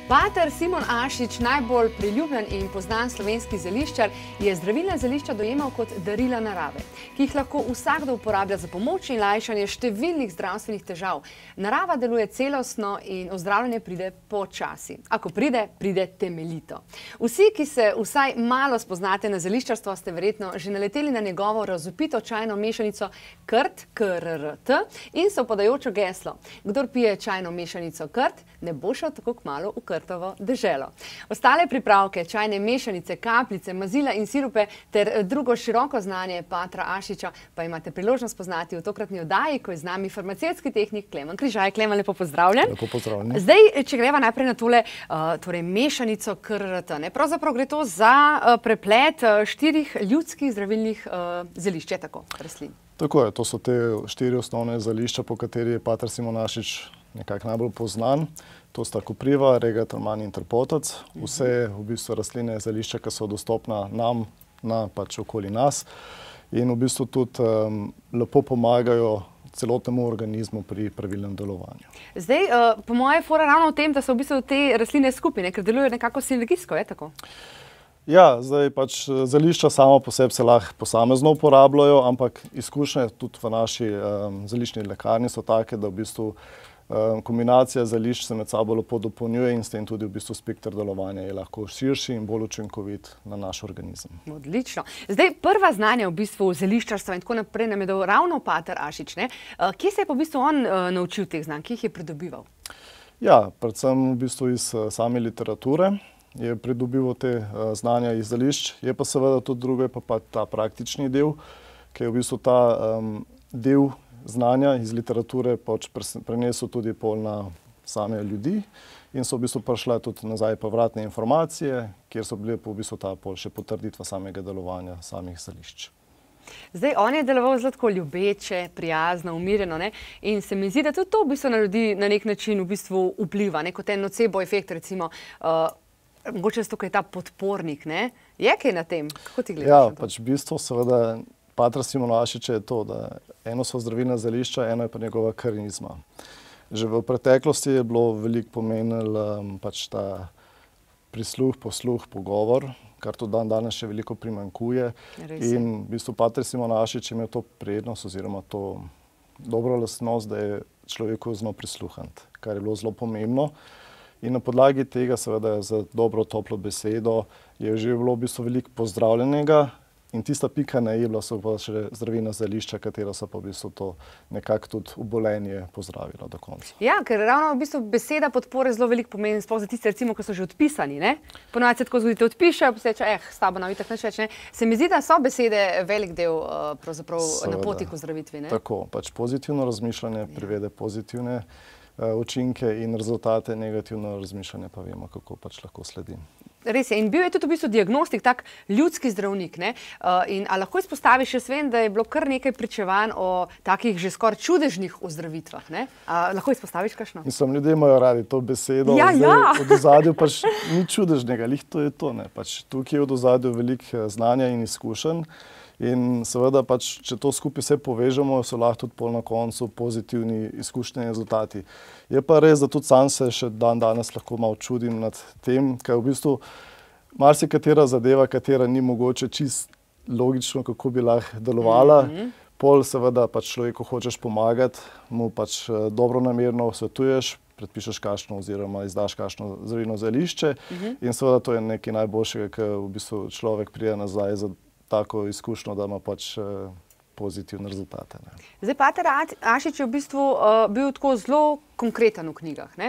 Pater Simon Ašič, najbolj priljubljen in poznan slovenski zeliščar, je zdravilna zelišča dojemal kot darila narave, ki jih lahko vsakdo uporablja za pomoč in lajšanje številnih zdravstvenih težav. Narava deluje celostno in ozdravljanje pride počasi. Ako pride, pride temeljito. Vsi, ki se vsaj malo spoznate na zeliščarstvo, ste verjetno že naleteli na njegovo razvpito čajno mešanico KRT, KRRT in sovpadajočo geslo. Kdor pije čajno mešanico KRT, ne bo šel tako kmalu v krtovo deželo. Ostale pripravke, čajne mešanice, kapljice, mazila in sirupe ter drugo široko znanje Patra Ašiča pa imate priložnost poznati v tokratni oddaji, ko je z nami farmacevtski tehnik Klemen Križaj. Klemen, lepo pozdravljen. Lepo pozdravljen. Zdaj, če greva najprej na tole mešanico KRRT. Pravzaprav gre to za preplet 4 ljudskih zdravilnih zelišč, tako, rastlin. Tako je, to so te 4 osnovne zelišča, po kateri je Pater Simon Ašič nekako najbolj poznan. To sta kopriva, regat, roman in trpotec. Vse v bistvu rastline zelišča, ki so dostopna nam, pač okoli nas. In v bistvu tudi lepo pomagajo celotnemu organizmu pri pravilnem delovanju. Zdaj, po moje fora ravno v tem, da so v bistvu te rastline skupine, ker delujejo nekako sinergijsko, je tako? Ja, zdaj pač zelišča samo po sebi se lahko posamezno uporabljajo, ampak izkušnje tudi v naši zeliščni lekarni so take, da v bistvu kombinacija zelišč se med sabo lepo dopolnjuje in s tem tudi v bistvu spekter delovanja je lahko širši in bolj učinkovit na naš organizem. Odlično. Zdaj, prva znanja v bistvu zeliščarstva in tako naprej nam je dal ravno Pater Ašič, ne? Kje se je pa v bistvu on naučil teh znanj, kje jih je pridobival? Ja, predvsem v bistvu iz same literature je pridobival te znanja iz zelišč. Je pa seveda tudi drugo, pa ta praktični del, ki je v bistvu ta del znanja iz literature pač prenesel tudi pol na same ljudi in so v bistvu prišle tudi nazaj povratne informacije, kjer so bile v bistvu ta pol še potrditva samega delovanja samih zelišč. Zdaj, on je deloval zelo tako ljubeče, prijazno, umirjeno, ne? In se mi zdi, da tudi to v bistvu na ljudi na nek način v bistvu vpliva, ne? Kot en nocebo efekt, recimo, mogoče zato, ko je ta podpornik, ne? Je kaj na tem? Kako ti gledaš na to? Ja, pač v bistvu seveda Patra Simona Ašiča je to, da eno so zdravilna zelišča, eno je pa njegova karizma. Že v preteklosti je bilo veliko pomenilo pač ta prisluh, posluh, pogovor, kar tudi danes še veliko primanjkuje. In v bistvu Pater Simon Ašič je imel to prednost oziroma to dobro lastnost, da je človeku znal prisluhniti, kar je bilo zelo pomembno. In na podlagi tega seveda za dobro, toplo besedo je že bilo v bistvu veliko pozdravljenega. In tista pika na i so pa še zdravilna zelišča, katera so pa v bistvu to nekako tudi obolenje pozdravila do konca. Ja, ker ravno v bistvu beseda podpore zelo veliko pomeni, sploh za tiste, recimo, ko so že odpisani, ne? Ponovadi se tako zgodi, te odpišejo, pa se reče, s tabo nam itak nič več, ne? Se mi zdi, da so besede velik del pravzaprav na poti k ozdravitvi, ne? Tako, pač pozitivno razmišljanje privede pozitivne učinke in rezultate, negativno razmišljanje pa vemo, kako pač lahko sledi. Res je. In bil je tudi v bistvu diagnostik, tak ljudski zdravnik, ne? In a lahko izpostaviš, jaz vem, da je bilo kar nekaj pričevanj o takih že skoraj čudežnih ozdravitvah, ne? A lahko izpostaviš kakšno? Mislim, ljudje imajo radi to besedo. Ja, zdaj, ja. Od ozadju pač ni čudežnega, lih to je to, ne? Pač tukaj je od ozadju veliko znanja in izkušenj. In seveda pač, če to skupaj vse povežemo, so lahko tudi pol na koncu pozitivni izkušnji rezultati. Je pa res, da tudi sam se še danes lahko malo čudim nad tem, ker v bistvu marsikatera zadeva, katera ni mogoče čist logično, kako bi lahko delovala, pol seveda pač človeku hočeš pomagati, mu pač dobronamerno svetuješ, predpišeš kakšno oziroma izdaš kakšno zdravilno zelišče in seveda to je nekaj najboljšega, ker v bistvu človek pride nazaj za tako izkušnjo, da ima pač pozitivne rezultate. Zdaj, Pater Ašič je v bistvu bil tako zelo konkreten v knjigah, ne?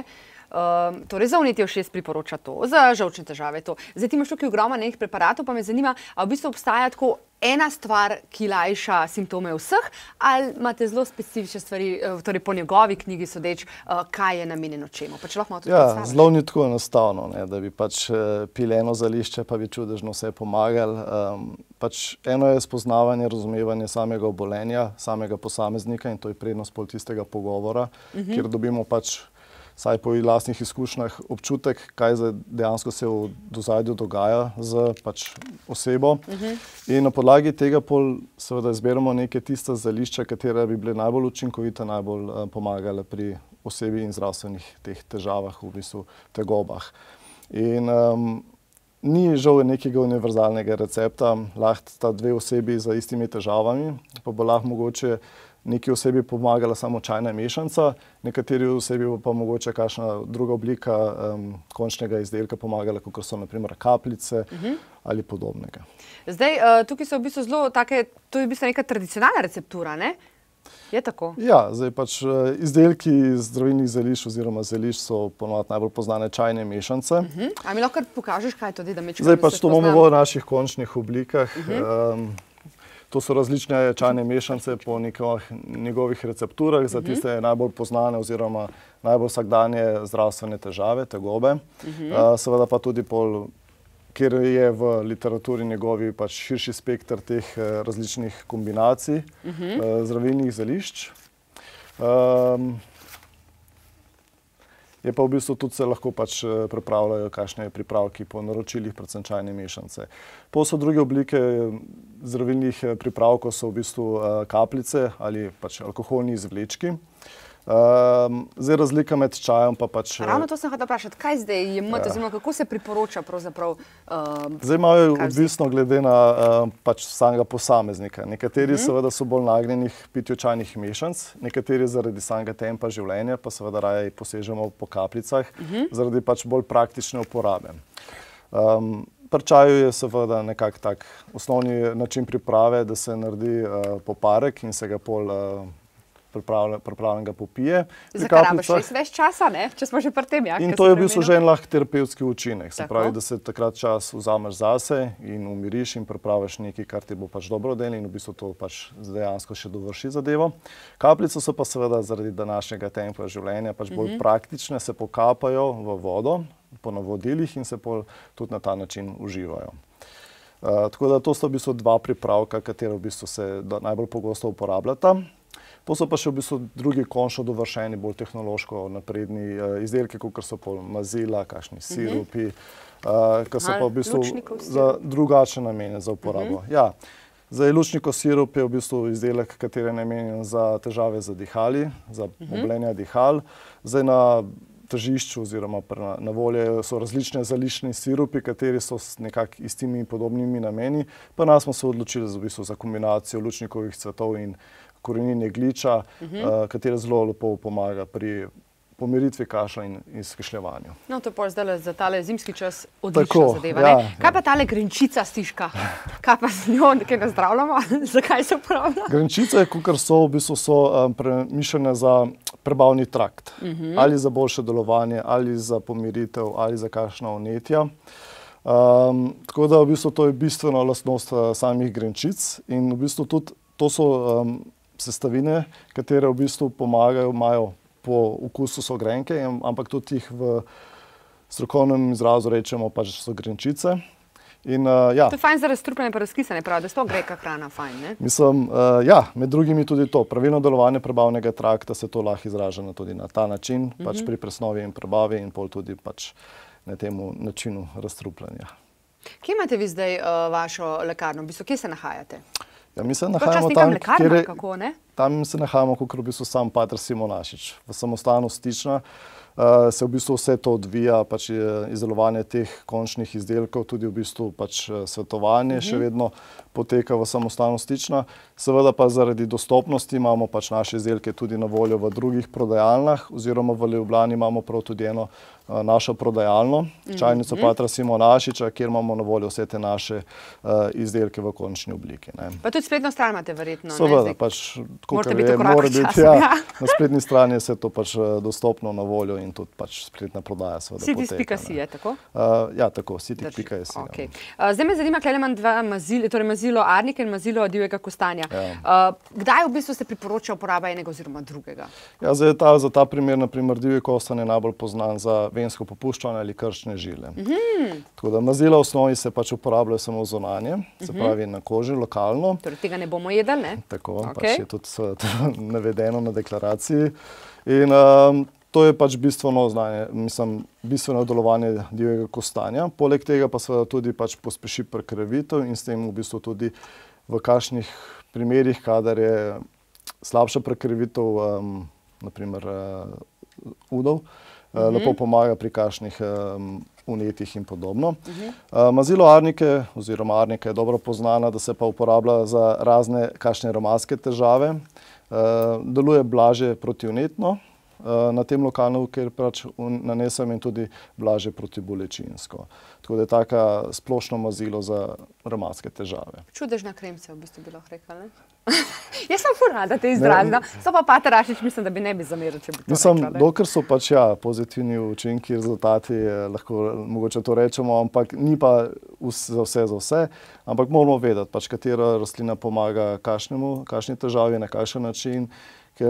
Torej, za vnetje ušes priporoča to, za žolčne težave to. Zdaj, ti imaš tukaj ogromno nekih preparatov, pa me zanima, a v bistvu obstaja tako ena stvar, ki lajša simptome vseh, ali imate zelo specifične stvari, torej po njegovi knjigi sodeč, kaj je namenjeno čemu? Pa če lahko malo tudi predstaviš. Ja, zelo ni tako enostavno, da bi pač pili eno zelišče, pa bi čudežno vse pomagali. Pač eno je spoznavanje, razumevanje samega obolenja, samega posameznika in to je prednost pol tistega pogovora, kjer dobimo pač saj po lastnih izkušnjah občutek, kaj dejansko se v ozadju dogaja z pač osebo. In na podlagi tega pol seveda izberemo neke tista zelišča, katera bi bile najbolj učinkovita, najbolj pomagale pri osebi in zdravstvenih teh težavah, v bistvu tegobah. In ni žal nekega univerzalnega recepta, lahko sta dve osebi z istimi težavami, pa bo lahko mogoče neki osebi pomagala samo čajna mešanca, nekateri osebi pa mogoče kakšna druga oblika končnega izdelka pomagala, kot so na primer kapljice ali podobnega. Zdaj, tukaj so v bistvu zelo take, to je v bistvu neka tradicionalna receptura, ne? Je tako? Ja, zdaj pač izdelki iz zdravilnih zelišč oziroma zelišč so ponovadi najbolj poznane čajne mešance. A mi lahko pokažeš, kaj je to, da mečkam, zdaj pač to imamo v naših končnih oblikah. To so različne čajne mešance po njegovih recepturah za tiste najbolj poznane oziroma najbolj vsakdanje zdravstvene težave, tegobe. Seveda pa tudi ker je v literaturi njegovi pač širši spekter teh različnih kombinacij zdravilnih zelišč. Je pa v bistvu tudi se lahko pač pripravljajo kakšne pripravki po naročilih, predvsem čajne mešance. Potem so druge oblike zdravilnih pripravkov, so v bistvu kapljice ali pač alkoholni izvlečki. Zdaj razlika med čajem pa pač... Ravno to sem hotela vprašati, kaj zdaj jemati, oziroma kako se priporoča pravzaprav? Zdaj malo je odvisno glede na pač samega posameznika. Nekateri seveda so bolj nagnjeni k pitju čajnih mešanc, nekateri zaradi samega tempa življenja pa seveda raje posežemo po kapljicah, zaradi pač bolj praktične uporabe. Pri čaju je seveda nekako tak osnovni način priprave, da se naredi poparek in se ga pol pripravljenega popije. Zakaj rabiš res več časa, ne? Če smo že pri tem, ja? In to je v bistvu že en lahko terapevtski učinek. Se pravi, da se takrat čas vzameš zase in umiriš in pripraviš nekaj, kar ti bo pač dobro delo in v bistvu to pač dejansko še dovrši zadevo. Kapljice so pa seveda zaradi današnjega tempa življenja pač bolj praktične, se pokapajo v vodo po navodilih in se tudi na ta način uživajo. Tako da to sta v bistvu dva pripravka, katera v bistvu se najbolj pogosto uporabljata. To so pa še v bistvu drugi končno dovršeni, bolj tehnološko napredni izdelki, kot so mazila, kakšni sirupi, ki so pa v bistvu za drugačne namene za uporabo. Ja, zdaj lučnikov sirup je v bistvu izdelek, kateri je namenjen za težave z dihali, za obolenja dihal. Zdaj na tržišču oziroma na voljo so različne zeliščni sirupi, kateri so nekako istimi in podobnimi nameni. Pa nas smo se odločili v bistvu za kombinacijo lučnikovih cvetov in korenine gliča, katera zelo lepo pomaga pri pomiritvi kašlja in izkašljevanju. No, to je pa zdaj za tale zimski čas odlična zadeva, ne? Kaj pa tale grenčica stiška? Kaj pa z njo nekaj nazdravljamo? Zakaj se uporablja? Grenčice, kakor so, v bistvu so premišljene za prebavni trakt. Ali za boljše delovanje, ali za pomiritev, ali za kakšna vnetja. Tako da v bistvu to je bistvena lastnost samih grenčic in v bistvu tudi to so sestavine, katere v bistvu pomagajo, imajo po okusu so grenke, ampak tudi jih v strokovnem izrazu rečemo pač so grenčice. To je fajn za razstrupljanje pa razkisanje, pravi, da je to greka hrana fajn, ne? Mislim, ja, med drugimi tudi to. Pravilno delovanje prebavnega trakta se to lahko izraža tudi na ta način, pač pri presnovi in prebavi in pol tudi pač na temu načinu razstrupljanja. Kje imate vi zdaj vašo lekarno? V bistvu, kje se nahajate? Ja, mi se nahajamo tam se nahajamo, kakor v bistvu sam pater Simonašič. V samostanu Stična se v bistvu vse to odvija, pač izdelovanje teh končnih izdelkov, tudi v bistvu pač svetovanje še vedno poteka v samostanu Stična. Seveda pa zaradi dostopnosti imamo pač naše izdelke tudi na voljo v drugih prodajalnah, oziroma v Ljubljani imamo prav tudi eno našo prodajalno, čajnico patra Simonašiča, kjer imamo na voljo vse te naše izdelke v končni obliki. Pa tudi spletno stran imate verjetno, ne? Seveda, pač tako, kar je, mora biti, ja. Na spletni strani je vse to pač dostopno na voljo in tudi pač spletna prodaja seveda poteka. Sitis.si je, tako? Ja, tako, sitis.si. Zdaj me zanima, tukaj imam dva mazila, torej mazilo arnika in mazilo divjega kostanja. Kdaj v bistvu se priporoča uporaba enega oziroma drugega? Ja, zdaj za ta primer, na primer, divji kostan je najbolj poznan za vensko popuščanje ali krčne žile. Tako da mazila v osnovi se pač uporabljajo samo zunanje, se pravi na koži, lokalno. Torej tega ne bomo jedli, ne? Tako, pač je tudi navedeno na deklaraciji. In to je pač bistveno znanje, mislim, bistveno delovanje divjega kostanja. Poleg tega pa seveda tudi pač pospeši prekrvitev in s tem v bistvu tudi v kakšnih primerih, kadar je slabša prekrvitev, na primer udov, lepo pomaga pri kakšnih vnetjih in podobno. Mazilo arnike oziroma arnika je dobro poznana, da se pa uporablja za razne kakšne revmatske težave. Deluje blažje protivnetno na tem lokalnem, kjer pač nanesem, in tudi blažje protibolečinsko. Tako da je taka splošno mazilo za revmatske težave. Čudežna kremca, v bistvu bi lahko rekla, ne? Jaz sem ful rada te izrazila. So pa Pater Rašič, mislim, da bi ne bi zameril, če bi to rekla. Dokler so pač pozitivni učinki, rezultati, lahko mogoče to rečemo, ampak ni pa za vse, ampak moramo vedeti, pač katera rastlina pomaga kakšni težavi, na kakšen način, ker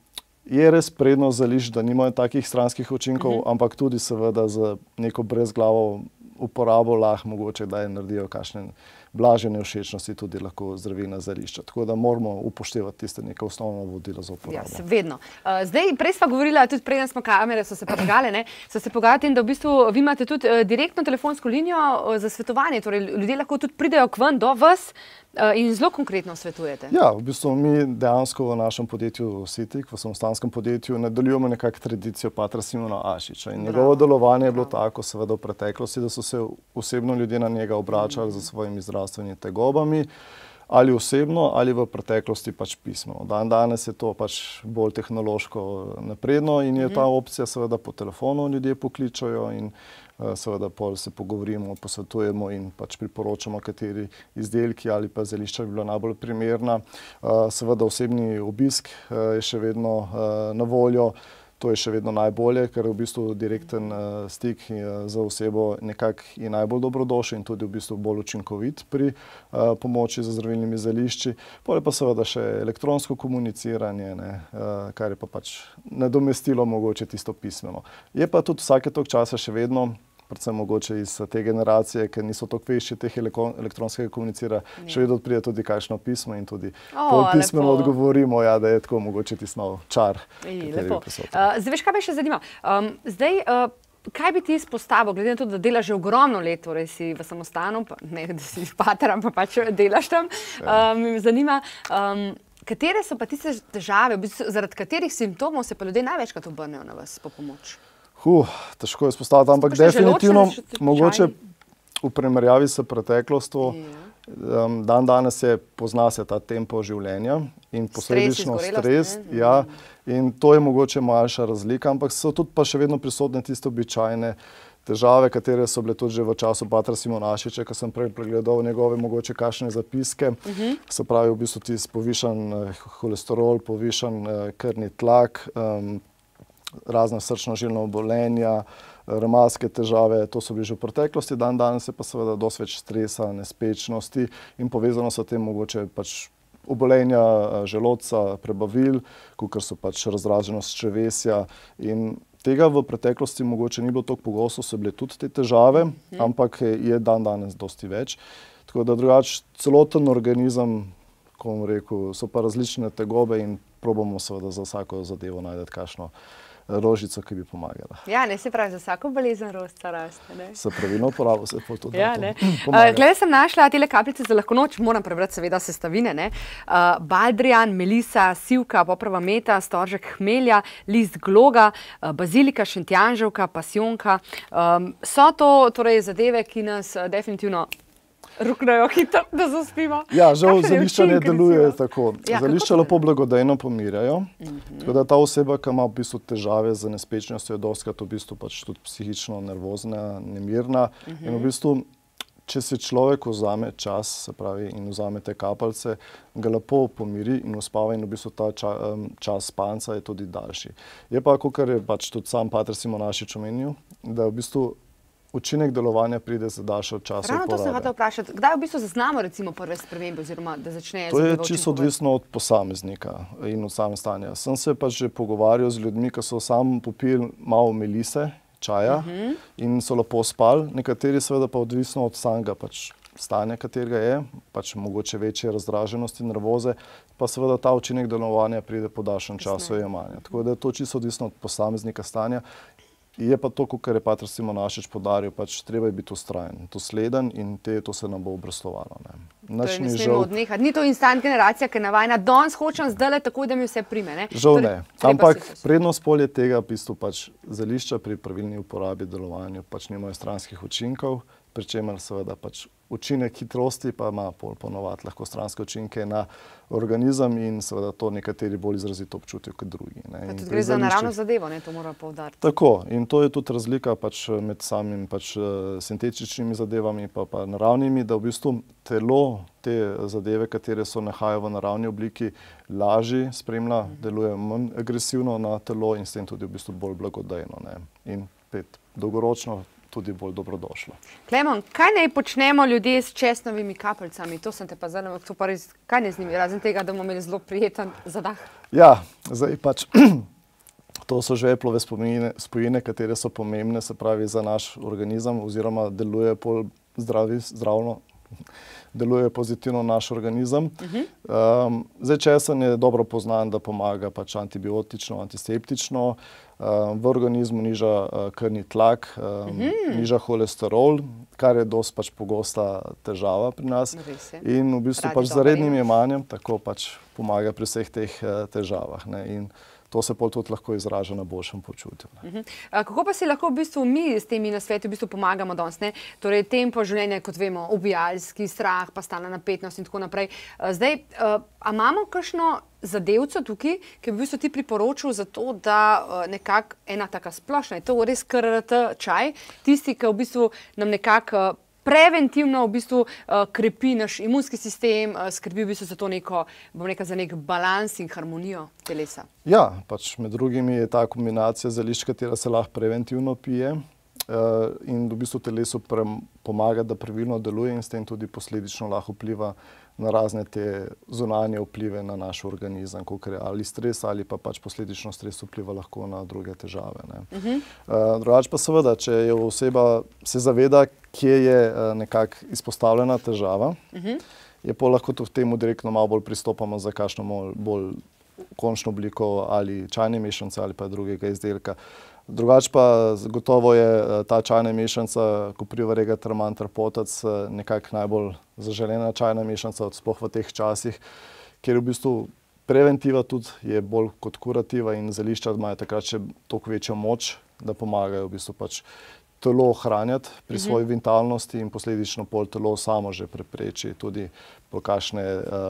je res prednost zelišč, da nimajo takih stranskih učinkov, ampak tudi seveda z neko brezglavo uporabo lahko mogoče, da naredijo kakšne blažje nevšečnosti, tudi lahko zdravilna zelišča. Tako da moramo upoštevati tiste neke osnovno vodilo za uporabo. Ja, vedno. Zdaj, prej sva govorila, tudi preden smo kamere, so se prižgale, ne, so se pogajali in da v bistvu vi imate tudi direktno telefonsko linijo za svetovanje, torej ljudje lahko tudi pridejo k vam do vas in zelo konkretno svetujete. Ja, v bistvu mi dejansko v našem podjetju Sitrik, v samostanskem podjetju, nadaljujemo nekako tradicijo Patra Simona Ašiča in njegovo delovanje je bilo tako seveda v preteklosti, da so se osebno ljudje na njega obračali za svojimi zdravstvenimi tegobami, ali osebno, ali v preteklosti pač pismo. Danes je to pač bolj tehnološko napredno in je ta opcija seveda po telefonu ljudje pokličajo in seveda pol se pogovorimo, posvetujemo in pač priporočamo, kateri izdelki ali pa zelišča bi bila najbolj primerna. Seveda osebni obisk je še vedno na voljo. To je še vedno najbolje, ker je v bistvu direkten stik za osebo nekako je najbolj dobrodošel in tudi v bistvu bolj učinkovit pri pomoči z zdravilnimi zelišči. Potem pa seveda še elektronsko komuniciranje, kar je pa pač nadomestilo mogoče tisto pismeno. Je pa tudi vsake toliko časa še vedno, predvsem mogoče iz te generacije, ker niso toliko vešči teh elektronskega komunicira, še vedno pride tudi kakšno pismo in tudi pismeno odgovorimo, da je tako mogoče tisto čar. Lepo. Zdaj, veš, kaj me še zanima? Zdaj, kaj bi ti izpostavil, glede na to, da delaš že ogromno let, torej si v samostanu, ne da si pater, ampak pač delaš tam, me zanima, katere so pa tiste težave, zaradi katerih simptomov se pa ljudje največkrat obrnejo na vas po pomoč? Težko je izpostaviti, ampak definitivno mogoče v primerjavi s preteklostjo danes pozna se ta tempo življenja in posledično stres. In to je mogoče manjša razlika, ampak so tudi pa še vedno prisotne tiste običajne težave, katere so bile tudi že v času Patra Simona Ašiča, ko sem prej pregledal njegove mogoče kakšne zapiske. Se pravi v bistvu tisti povišan holesterol, povišan krvni tlak, razna srčno-žilna obolenja, revmatske težave, to so bili že v preteklosti, danes je pa seveda dosti več stresa, nespečnosti in povezano so tem mogoče pač obolenja želodca, prebavil, kakor so pač razdraženost črevesja in tega v preteklosti mogoče ni bilo toliko pogosto, so bile tudi te težave, ampak je danes dosti več. Tako da drugače celoten organizem, ko bom rekel, so pa različne tegobe in probamo seveda za vsako zadevo najti kakšno rožico, ki bi pomagala. Ja, ne, se pravi, za vsako bolezen rožica raste, ne? Za pravilno uporabo se pa to pomaga. Glede, sem našla tele kapljice za lahko noč, moram prebrati seveda sestavine, ne? Baldrijan, melisa, sivka, poprava meta, storžek hmelja, list gloga, bazilika, šentjanževka, pasjonka. So to torej zadeve, ki nas definitivno ruknejo hitro, da zaspimo. Ja, žal zelišča ne deluje tako. Zelišča lepo blagodejno pomirjajo. Tako da ta oseba, ki ima v bistvu težave z nespečnostjo, je dostikrat v bistvu pač tudi psihično nervozna, nemirna. In v bistvu, če si človek vzame čas, se pravi, in vzame te kapalce, ga lepo pomiri in uspava in v bistvu ta čas spanca je tudi daljši. Je pa, kakor je pač tudi sam Pater Simon Ašič omenil, da v bistvu učinek delovanja pride za daljšo časa uporabe. Ravno to sem hotel vprašati. Kdaj v bistvu zaznamo recimo prve spremembe oziroma da začne to je čisto odvisno od posameznika in od same stanja. Sem se pa že pogovarjal z ljudmi, ki so samo popili malo melise, čaja in so lepo spali. Nekateri seveda pa odvisno od samega pač stanja, katerega je, pač mogoče večje razdraženosti, nervoze, pa seveda ta učinek delovanja pride po daljšem času jemanja. Tako da je to čisto odvisno od posameznika stanja. Je pa to, kar je Pater Simon Ašič poudaril, pač treba je biti vztrajen, dosleden in to se nam bo obrestovalo. Naš ne smemo odnehati. Ni to instant generacija, ki je navajena, danes hočem zdajle takoj, da mi vse prime, ne? Žal ne. Ampak prednost polje tega v bistvu pač zelišča pri pravilni uporabi delovanju pač nimajo stranskih učinkov, pri čemer seveda pač učinek hitrosti pa ima ponovadi lahko stranske učinke na organizem in seveda to nekateri bolj izrazito občutijo kot drugi. Pa tudi gre za naravno zadevo, ne, to mora poudariti. Tako, in to je tudi razlika pač med samim pač sintetičnimi zadevami pa naravnimi, da v bistvu telo te zadeve, katere so nahajajo v naravni obliki, lažje spremlja, deluje manj agresivno na telo in s tem tudi v bistvu bolj blagodejno, ne. In dolgoročno tudi bolj dobrodošlo. Klemon, kaj naj počnemo ljudje s česnovimi kapljicami? To sem te pa zanimala, to pa res, kaj ne z njimi, razen tega, da bomo imeli zelo prijeten zadah? Ja, zdaj pač, to so žveplove spojine, katere so pomembne, se pravi za naš organizem oziroma deluje zdravno, deluje pozitivno naš organizem. Zdaj česen je dobro poznan, da pomaga pač antibiotično, antiseptično, v organizmu niža krvni tlak, niža holesterol, kar je dosti pač pogosta težava pri nas. In v bistvu pač z rednim jemanjem tako pač pomaga pri vseh teh težavah, ne. In to se pol tudi lahko izraža na boljšem počutju. Kako pa si lahko v bistvu mi s temi nasveti v bistvu pomagamo danes, ne? Torej, tempo življenja, kot vemo, ubijalski strah, pa stalna napetnost in tako naprej. Zdaj, a imamo kakšno zadevco tukaj, ki bi v bistvu ti priporočil za to, da nekako ena taka splošna, je to res KRT čaj, tisti, ki v bistvu nam nekako preventivno v bistvu krepi naš imunski sistem, skrbi v bistvu za to neko, bom rekla, za nek balans in harmonijo telesa. Ja, pač med drugimi je ta kombinacija zelišč, katera se lahko preventivno pije in v bistvu telesu pomaga, da pravilno deluje in s tem tudi posledično lahko vpliva na razne te zunanje vplive na naš organizem, kakor je ali stres ali pa pač posledično stres vpliva lahko na druge težave, ne. Drugače pa seveda, če je oseba se zaveda, kje je nekako izpostavljena težava, je pol lahko tudi temu direktno malo bolj pristopamo za kakšno bolj končno obliko ali čajne mešanice ali pa drugega izdelka. Drugače pa gotovo je ta čajna mešanca Kopriva Regator Mantar Potac nekako najbolj zaželena čajna mešanca, sploh v teh časih, kjer v bistvu preventiva tudi je bolj kot kurativa in zelišča imajo takrat še toliko večjo moč, da pomagajo v bistvu pač telo ohranjati pri svoji vitalnosti in posledično pol telo samo že prepreči tudi po kakšne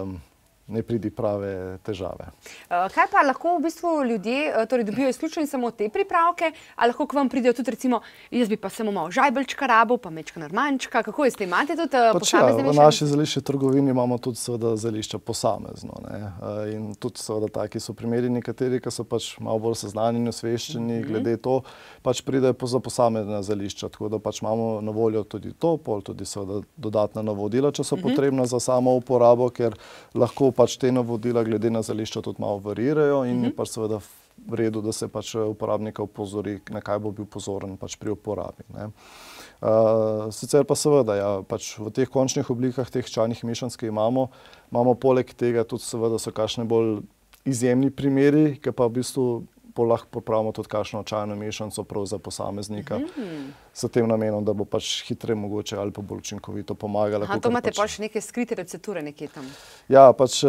nepridiprave težave. Kaj pa lahko v bistvu ljudje torej dobijo izključno in samo te pripravke, ali lahko k vam pridejo tudi recimo, jaz bi pa samo malo žajbelčka rabil, pa mečka narmančka, kako je s tem? Imate tudi posamezne mešanice? V naši zeliščni trgovini imamo tudi seveda zelišča posamezno, ne. In tudi seveda taki so primeri nekateri, ki so pač malo bolj seznanjeni, osveščeni glede to, pač pridejo za posamezna zelišča, tako da pač imamo na voljo tudi to, pol tudi seveda dodatna navodila, če so potrebna za samo uporabo, ker lahko pač te navodila glede na zelišča tudi malo varirajo in je pač seveda v redu, da se pač uporabnika opozori, na kaj bo bil pozoren pač pri uporabi, ne. Sicer pa seveda, ja, pač v teh končnih oblikah teh čajnih mešanic, ki imamo poleg tega tudi seveda so kakšne bolj izjemni primeri, ki pa v bistvu lahko popravimo tudi kakšno čajno mešanico prav za posameznika s tem namenom, da bo pač hitreje mogoče ali pa bolj učinkovito pomagala. To imate pa še neke skrite recepture nekje tam? Ja, pač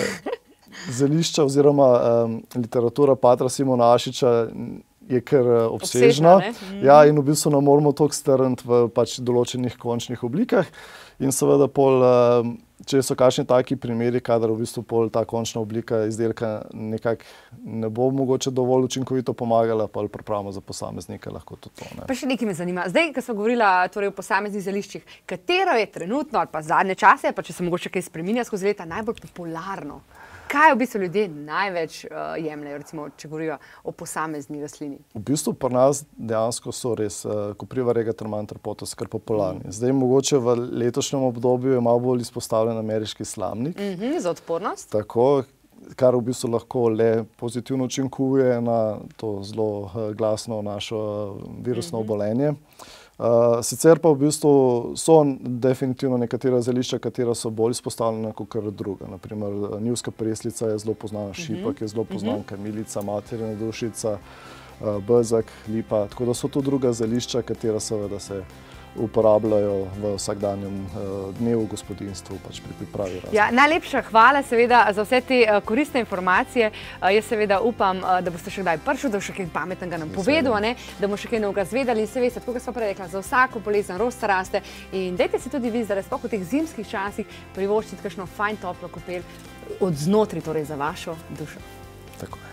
zelišča oziroma literatura Patra Simonašiča je kar obsežna. Ja, in v bistvu ne moramo toliko strniti v pač določenih končnih oblikah in seveda pol če so kakšni taki primeri, kadar v bistvu pol ta končna oblika izdelka nekako ne bo mogoče dovolj učinkovito pomagala, pa pripravimo za posameznika lahko tudi to, ne. Pa še nekaj me zanima. Zdaj, ko smo govorila torej o posameznih zeliščih, katero je trenutno ali pa zadnje čase, pa če se mogoče kaj spreminja skozi leta, najbolj popularno? Kaj v bistvu ljudje največ jemljejo, recimo, če govorijo o posamezni rastlini? V bistvu pri nas dejansko so res Kopriva Regator Mantar Potac kar popularni. Zdaj mogoče v letošnjem obdobju je malo bolj izpostavljen ameriški slamnik. Za odpornost? Tako, kar v bistvu lahko le pozitivno učinkuje na to zelo glasno našo virusno obolenje. Sicer pa v bistvu so definitivno nekatera zelišča, katera so bolj izpostavljena kot druga. Naprimer, njivska preslica je zelo poznana, šipek je zelo poznan, kamilica, materina dušica, bezeg, lipa. Tako da so to druga zelišča, katera seveda se uporabljajo v vsakdanjem dnevu gospodinstvu pač pri pripravi raznih. Ja, najlepša hvala seveda za vse te koristne informacije. Jaz seveda upam, da boste še kdaj prišli, da bo še kaj pametnega nam povedal, da bomo še kaj novega zvedali. In se veste, tako kot sva prej rekla, za vsako bolezen rost raste. In dajte si tudi vi zdaj, sploh v teh zimskih časih, privoščiti kakšno fajn toplo kopel od znotraj, torej za vašo dušo. Tako je.